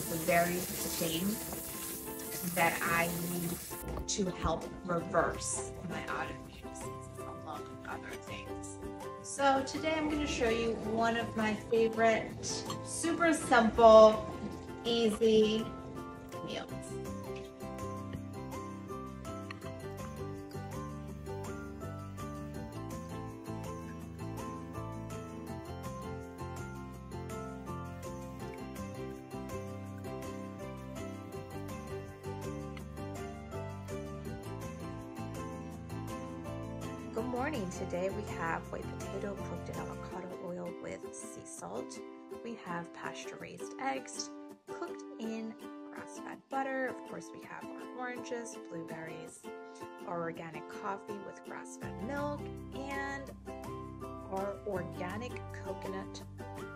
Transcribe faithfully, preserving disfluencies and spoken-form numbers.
is the very thing that I use to help reverse my autoimmune diseases, along with other things. So today I'm going to show you one of my favorite, super simple, easy meals. Good morning. Today we have white potato cooked in avocado oil with sea salt. We have pasture-raised eggs cooked in grass-fed butter. Of course, we have our oranges, blueberries, our organic coffee with grass-fed milk, and our organic coconut